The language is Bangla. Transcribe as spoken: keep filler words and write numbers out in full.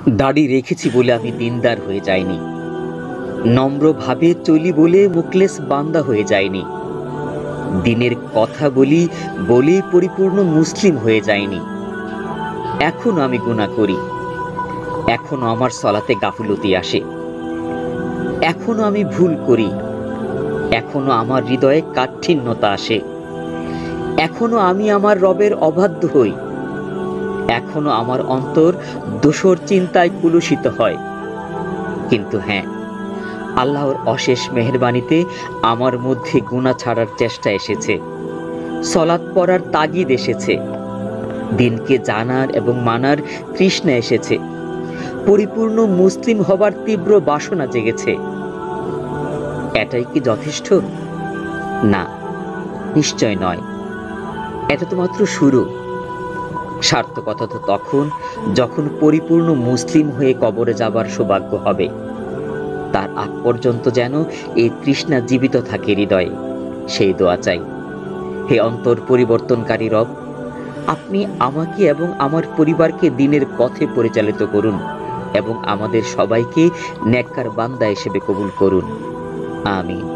দাড়ি রেখেছি বলে আমি দিনদার হয়ে যাইনি, নম্রভাবে চলি বলে মুখলেস বান্দা হয়ে যায়নি, দিনের কথা বলি বলে পরিপূর্ণ মুসলিম হয়ে যায়নি। এখনো আমি গুনাহ করি, এখনো আমার সলাতে গাফিলতি আসে, এখনো আমি ভুল করি, এখনো আমার হৃদয়ে কাঠিন্যতা আসে, এখনো আমি আমার রবের অবাধ্য হই, এখনো আমার অন্তর দোষর চিন্তায় কুলুষিত হয়। কিন্তু হ্যাঁ, আল্লাহর অশেষ মেহেরবানিতে আমার মধ্যে গুনাহ ছাড়ার চেষ্টা এসেছে, সলাত পড়ার তাগিদ এসেছে, দিনকে জানার এবং মানার তৃষ্ণা এসেছে, পরিপূর্ণ মুসলিম হবার তীব্র বাসনা জেগেছে। এটাই কি যথেষ্ট? না, নিশ্চয় নয়। এটা তো মাত্র শুরু। সার্থকতা তো তখন যখন পরিপূর্ণ মুসলিম হয়ে কবরে যাবার সৌভাগ্য হবে। তার আগ পর্যন্ত যেন এই তৃষ্ণা জীবিত থাকে হৃদয়ে, সেই দোয়া চাই। হে অন্তর পরিবর্তনকারী রব, আপনি আমাকে এবং আমার পরিবারকে দ্বীনের পথে পরিচালিত করুন এবং আমাদের সবাইকে নেককার বান্দা হিসেবে কবুল করুন। আমিন।